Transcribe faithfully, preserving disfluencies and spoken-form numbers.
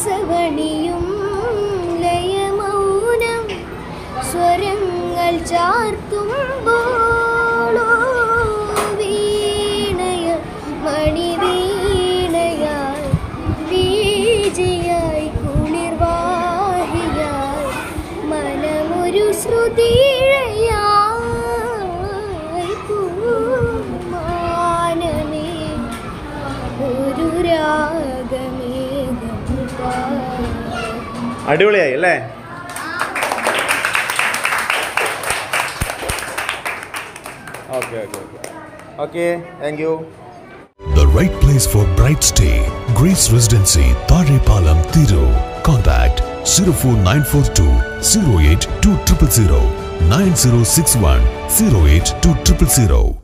രാസവണിയും ലയമൗനം സ്വരങ്ങൾ ചാർത്തുമ്പോളോ വീണയ മണിവീണയായി ബീജിയായി കുളിർവാഹിയായി മനമൊരു ശ്രുതിഴയായി പൂമാനമേ ഒരു രാഗമേഘം അടിപൊളിയായി അല്ലേ? Okay okay okay okay thank you. The right place for bright stay. Grace Residency, Tharepalam, Thiru. Contact zero four nine four two zero eight two zero zero zero nine zero six one zero eight two zero zero.